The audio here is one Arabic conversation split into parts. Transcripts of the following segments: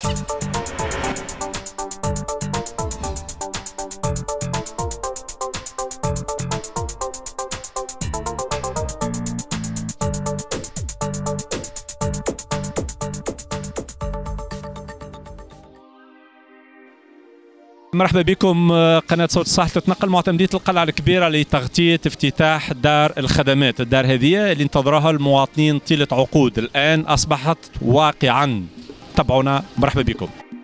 مرحبا بكم. قناة صوت الصح تتنقل معتمدية القلعة الكبيرة لتغطية افتتاح دار الخدمات. الدار هذه اللي انتظرها المواطنين طيلة عقود الآن أصبحت واقعا. تابعونا، مرحبا بكم.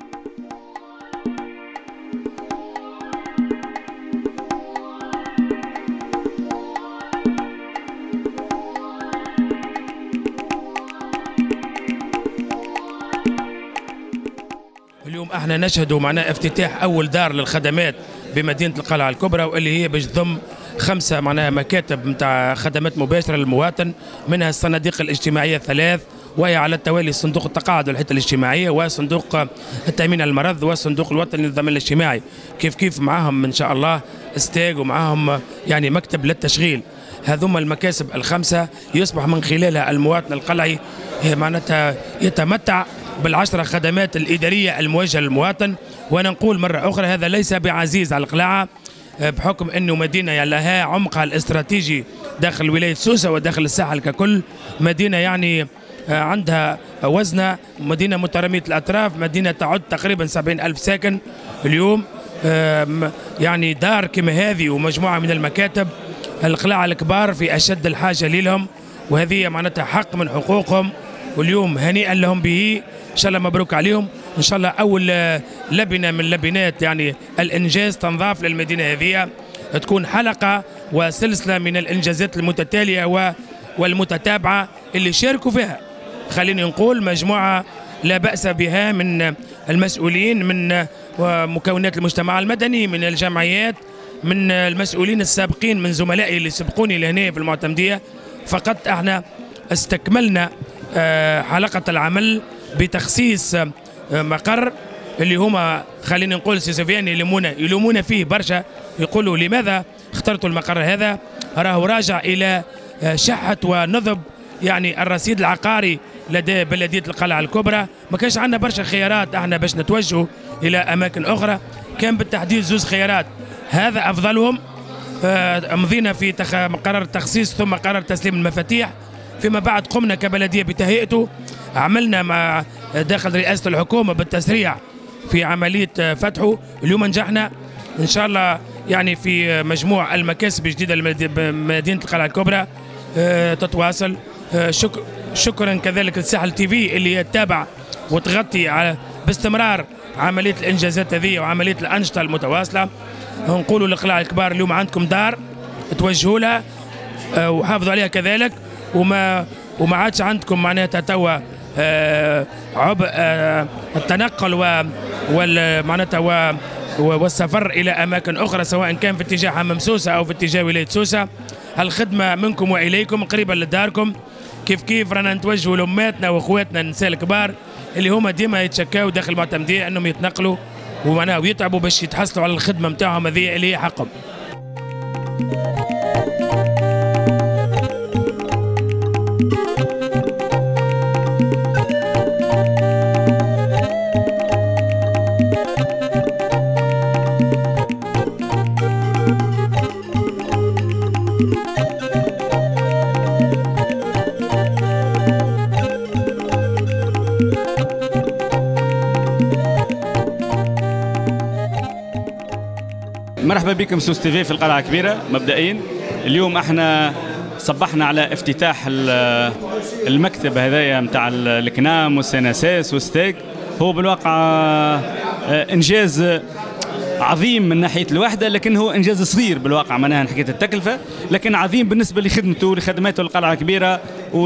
اليوم احنا نشهد معناها افتتاح اول دار للخدمات بمدينه القلعه الكبرى، واللي هي باش تضم 5 معناها مكاتب نتاع خدمات مباشره للمواطن، منها الصناديق الاجتماعيه 3، وهي على التوالي صندوق التقاعد والحته الاجتماعيه، وصندوق التامين على المرض، والصندوق الوطني للضمان الاجتماعي. كيف معاهم ان شاء الله استاج، ومعاهم يعني مكتب للتشغيل. هذوما المكاسب ال5 يصبح من خلالها المواطن القلعي معناتها يتمتع بال10 خدمات الإدارية الموجهة للمواطن. وأنا نقول مرة أخرى هذا ليس بعزيز على القلعة، بحكم أنه مدينة يعني لها عمقها الاستراتيجي داخل ولاية سوسة وداخل الساحل ككل. مدينة يعني عندها وزنها، مدينة مترامية الأطراف، مدينة تعد تقريبا 70,000 ساكن اليوم. يعني دار كما هذه ومجموعة من المكاتب القلاع الكبار في أشد الحاجة لهم، وهذه معناتها حق من حقوقهم، واليوم هنيئا لهم به. إن شاء الله مبروك عليهم. إن شاء الله أول لبنة من لبنات يعني الإنجاز تنضاف للمدينة هذه، تكون حلقة وسلسلة من الإنجازات المتتالية والمتتابعة اللي شاركوا فيها، خليني نقول مجموعة لا بأس بها من المسؤولين، من مكونات المجتمع المدني، من الجمعيات، من المسؤولين السابقين، من زملائي اللي سبقوني لهنا في المعتمدية. فقط احنا استكملنا حلقة العمل بتخصيص مقر اللي هما خلينا نقول سي سفيان يلومونا فيه برشا، يقولوا لماذا اخترتوا المقر هذا؟ راه راجع إلى شحة ونضب يعني الرصيد العقاري لدى بلدية القلعة الكبرى. ما كانش عندنا برشا خيارات احنا باش نتوجهوا إلى أماكن أخرى، كان بالتحديد 2 خيارات، هذا أفضلهم. مضينا في قرار التخصيص ثم قرار تسليم المفاتيح، فيما بعد قمنا كبلدية بتهيئته، عملنا مع داخل رئاسة الحكومة بالتسريع في عملية فتحه. اليوم نجحنا إن شاء الله يعني في مجموع المكاسب الجديدة لمدينة القلعة الكبرى تتواصل. شكرا كذلك للساحل TV اللي تتابع وتغطي على باستمرار عملية الإنجازات هذه وعملية الأنشطة المتواصلة. نقولوا للقلاع الكبار اليوم عندكم دار توجهوا لها وحافظوا عليها كذلك، وما عادش عندكم معناتها توا عبء التنقل معناتها والسفر الى اماكن اخرى، سواء كان في اتجاه حمام سوسه او في اتجاه ولايه سوسه. الخدمه منكم واليكم قريبا لداركم. كيف رانا نتوجهوا لاماتنا واخواتنا النساء الكبار اللي هما ديما يتشكاو داخل المعتمديه انهم يتنقلوا ومعناها ويتعبوا باش يتحصلوا على الخدمه نتاعهم هذه اللي هي حقهم. مرحبا بكم سوس TV في القلعة الكبيرة. مبدئيا اليوم احنا صبحنا على افتتاح المكتب هذايا نتاع الكنام والسناساس والستيك. هو بالواقع انجاز عظيم من ناحية الوحدة، لكن هو انجاز صغير بالواقع معناها من حكاية التكلفة، لكن عظيم بالنسبة لخدمته لخدماته القلعة الكبيرة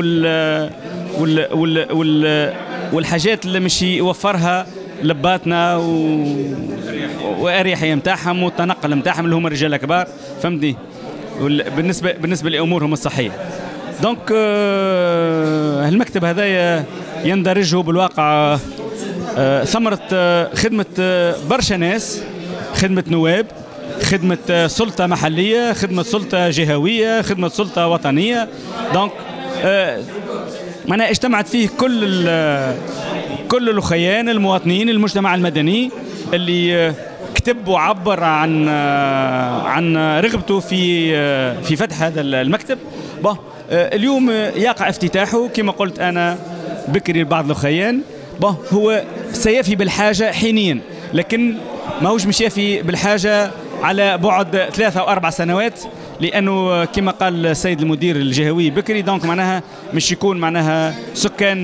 والحاجات اللي مش يوفرها لباتنا واريحيه نتاعهم والتنقل نتاعهم اللي هما الرجال الكبار، فهمتني؟ بالنسبه لامورهم الصحيه. دونك المكتب هذايا يندرج بالواقع ثمره خدمه برشا ناس، خدمه نواب، خدمه سلطه محليه، خدمه سلطه جهويه، خدمه سلطه وطنيه. دونك معناها اجتمعت فيه كل الأخيان المواطنين المجتمع المدني اللي كتب وعبر عن رغبته في فتح هذا المكتب. اليوم يقع افتتاحه كما قلت أنا بكري لبعض الأخيان. هو سيفي بالحاجة حينيا، لكن ماهوش مش يفي بالحاجة على بعد 3 أو 4 سنوات، لأنه كما قال السيد المدير الجهوي بكري دونك معناها مش يكون معناها سكان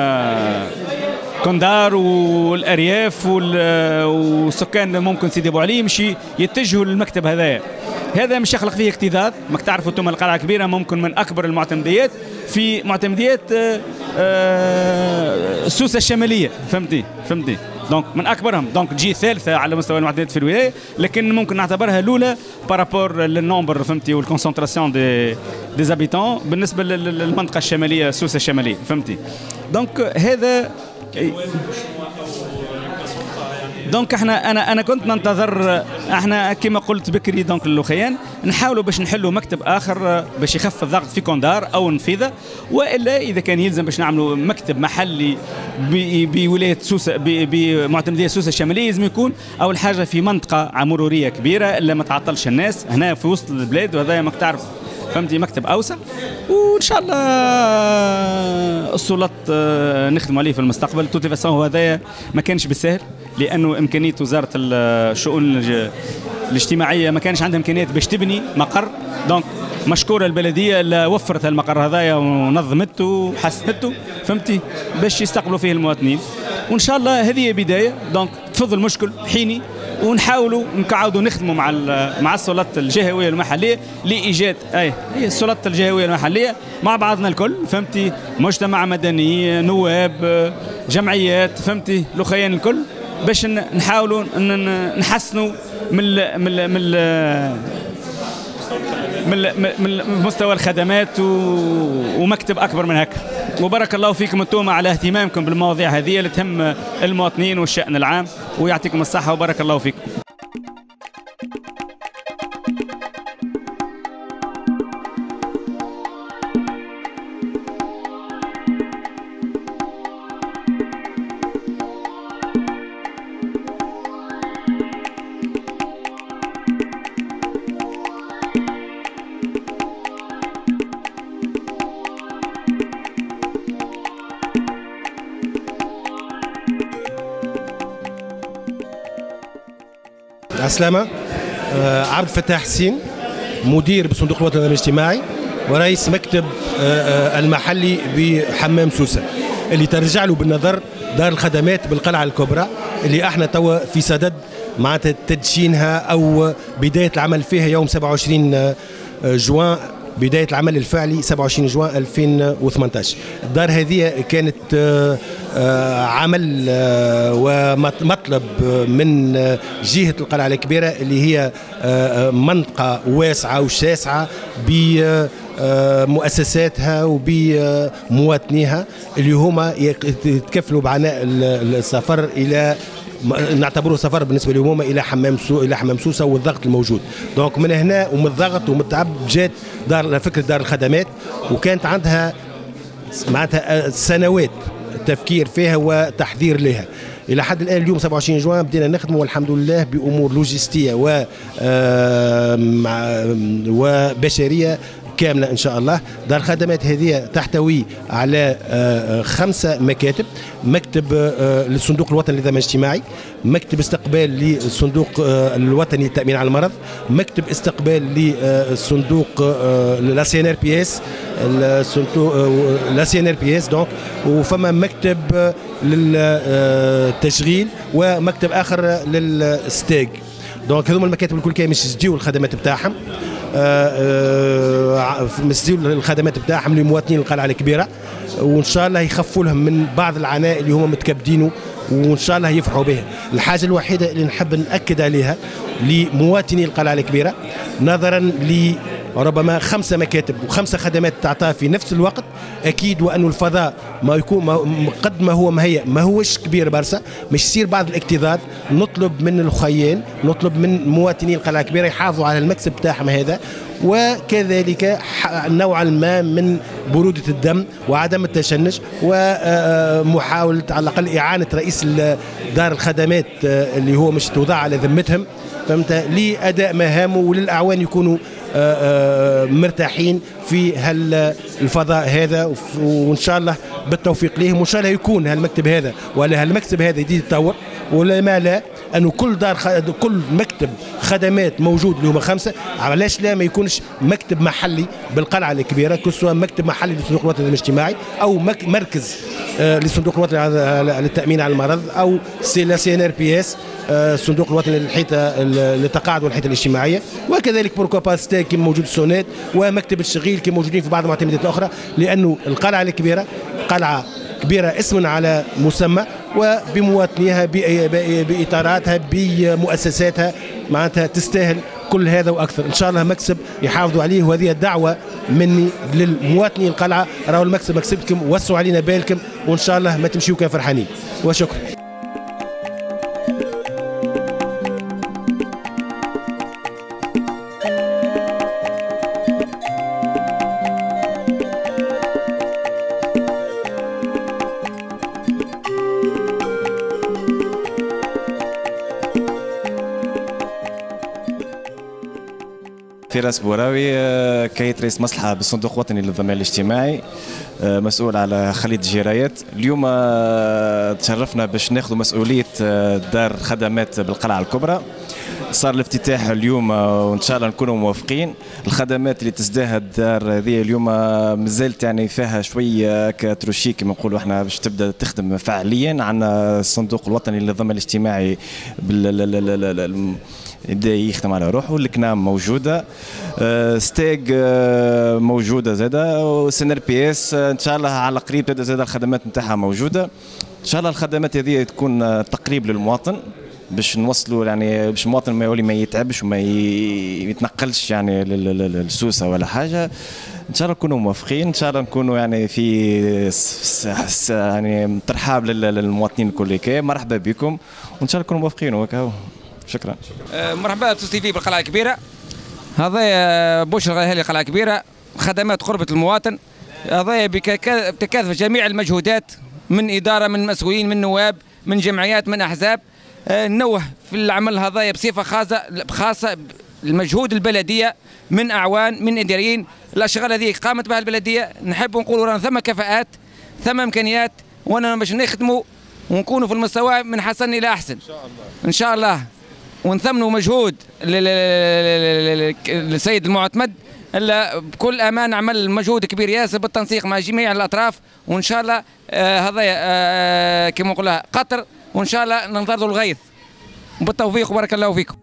كوندار والأرياف وسكان ممكن سيدي أبو علي مش يتجهوا للمكتب هذا مش يخلق فيه اكتظاظ. ماك تعرفوا انتم القلعة الكبيرة ممكن من أكبر المعتمديات في معتمديات سوسة الشمالية، فهمتي دونك من اكبرهم، دونك تجي ثالثه على مستوى المعدات في الولايه، لكن ممكن نعتبرها الاولى بارابور للنومبر فهمتي والكونسنتراسيون دي زابيتون بالنسبه للمنطقه الشماليه سوسه الشماليه، فهمتي. دونك هذا دونك انا كنت ننتظر احنا كما قلت بكري دونك للوخيان نحاولوا باش نحلوا مكتب اخر باش يخفف الضغط في كوندار او نفيذه، والا اذا كان يلزم باش نعملوا مكتب محلي بولايه سوسه بمعتمديه سوسه الشماليه لازم يكون اول حاجه في منطقه مروريه كبيره الا ما تعطلش الناس هنا في وسط البلاد، وهذا ماك تعرف فهمتي مكتب اوسع، وان شاء الله السلطات نخدموا عليه في المستقبل. توتي فاسون هذايا ما كانش بالسهل لانه امكانيه وزاره الشؤون الاجتماعيه ما كانش عندها امكانيات باش تبني مقر، دونك مشكوره البلديه اللي وفرت المقر هذايا ونظمته وحسنته فهمتي باش يستقبلوا فيه المواطنين، وان شاء الله هذه بدايه. دونك تفضل المشكل حيني ونحاولوا نقعدوا نخدموا مع السلطات الجهويه المحليه لايجاد هي السلطات الجهويه المحليه مع بعضنا الكل فهمتي، مجتمع مدني نواب جمعيات فهمتي الاخيان الكل باش نحاولوا نحسنوا من مستوى الخدمات ومكتب اكبر من هكا. وبارك الله فيكم انتم على اهتمامكم بالمواضيع هذه اللي تهم المواطنين والشأن العام، ويعطيكم الصحة وبارك الله فيكم. عسلامة. عبد الفتاح حسين مدير بصندوق الوطني الاجتماعي ورئيس مكتب المحلي بحمام سوسة اللي ترجع له بالنظر دار الخدمات بالقلعة الكبرى اللي احنا توا في صدد معناتها تدشينها او بداية العمل فيها يوم 27 جوان، بداية العمل الفعلي 27 جوان 2018. الدار هذه كانت عمل ومطلب من جهة القلعة الكبيرة اللي هي منطقة واسعة وشاسعة بمؤسساتها وبمواطنيها اللي هما يتكفلوا بعناء السفر إلى نعتبره سفر بالنسبه لهم الى حمام سوسه والضغط الموجود. دونك من هنا ومن الضغط ومن التعب جات فكره دار الخدمات، وكانت عندها معناتها سنوات التفكير فيها وتحضير لها. الى حد الان اليوم 27 جوان بدينا نخدم والحمد لله بامور لوجستيه وبشريه كامله ان شاء الله. دار الخدمات هذه تحتوي على 5 مكاتب، مكتب للصندوق الوطني للضمان الاجتماعي، مكتب استقبال للصندوق الوطني للتامين على المرض، مكتب استقبال للصندوق لا سي ان ار بي اس دونك، وفما مكتب للتشغيل ومكتب اخر للستاج. دونك هذوما المكاتب الكل كاين يسديو الخدمات بتاعهم مسديو الخدمات بتاعهم لمواطنين القلعه الكبيره، وان شاء الله يخفوا لهم من بعض العناء اللي هم متكبدينه وان شاء الله يفرحوا بها. الحاجه الوحيده اللي نحب ناكد عليها لمواطني القلعه الكبيره نظرا ربما 5 مكاتب و5 خدمات تعطى في نفس الوقت، اكيد وانه الفضاء ما يكون قد ما هو مهيأ ما هوش كبير برشا، مش يصير بعض الاكتظاظ. نطلب من الخيان، نطلب من مواطني القلعه الكبيره يحافظوا على المكسب تاعهم هذا، وكذلك نوعا ما من برودة الدم وعدم التشنج، ومحاولة على الأقل إعانة رئيس دار الخدمات اللي هو مش توضع على ذمتهم، فهمت، لأداء مهامه وللأعوان يكونوا مرتاحين في الفضاء هذا، وإن شاء الله بالتوفيق لهم، وإن شاء الله يكون هالمكتب هذا ولا هالمكتب هذا يزيد يتطور، ولا ما لا انه كل مكتب خدمات موجود اللي هما 5، علاش لا ما يكونش مكتب محلي بالقلعه الكبيره، سواء مكتب محلي للصندوق الوطني الاجتماعي او مركز للصندوق الوطني للتامين على المرض، او CNRPS الصندوق الوطني للتقاعد والحياه الاجتماعيه، وكذلك بوركوا ستاك كما موجود السونات، ومكتب الشغيل كما موجودين في بعض المعتمدات الاخرى، لانه القلعه الكبيره قلعه كبيرة اسم على مسمى، وبمواطنيها بإطاراتها بمؤسساتها معناتها تستاهل كل هذا وأكثر. إن شاء الله مكسب يحافظوا عليه، وهذه الدعوة مني للمواطنين القلعة، راهو المكسب مكسبكم، وسعوا علينا بالكم، وإن شاء الله ما تمشيوا كان فرحانين. وشكرا. فراس بوراوي، كيت رئيس مصلحة بالصندوق الوطني للضمان الاجتماعي، مسؤول على خليط الجرايات. اليوم تشرفنا باش ناخذ مسؤولية دار خدمات بالقلعة الكبرى. صار الافتتاح اليوم وان شاء الله نكونوا موافقين. الخدمات اللي تزداها الدار هذه اليوم مازالت يعني فيها شويه كتروشي كما نقولوا احنا باش تبدا تخدم فعليا. عندنا الصندوق الوطني للضمان الاجتماعي يبدا يخدم على روحه، الكنام موجوده، ستيج موجوده زاده، CNRPS ان شاء الله على قريب تبدا زاده الخدمات نتاعها موجوده. ان شاء الله الخدمات هذه تكون تقريب للمواطن باش نوصلوا يعني باش المواطن ما يولي ما يتعبش وما يتنقلش يعني للسوسه ولا حاجه. ان شاء الله نكونوا موافقين، ان شاء الله نكونوا يعني في يعني ترحاب للمواطنين الكل. مرحبا بكم وان شاء الله نكونوا موافقين وهكا. شكرا. مرحبا بسوستيفي بالقلعه الكبيره. هذا بشرى اهالي القلعه الكبيره، خدمات قربة المواطن. هذا بتكاتف جميع المجهودات من اداره، من مسؤولين، من نواب، من جمعيات، من احزاب. نوه في العمل هذا بصفه خاصه المجهود البلديه من اعوان، من اداريين. الاشغال هذه قامت بها البلديه، نحب نقولوا رانا ثم كفاءات، ثم امكانيات، وانا باش نخدموا ونكونوا في المستوى من حسن الى احسن ان شاء الله. ان شاء الله ونثمنوا مجهود للسيد المعتمد. الا بكل امان عمل مجهود كبير ياسر بالتنسيق مع جميع الاطراف، وان شاء الله هذا كما نقولها قطر، وان شاء الله ننتظروا الغيث. بالتوفيق وبارك الله فيكم.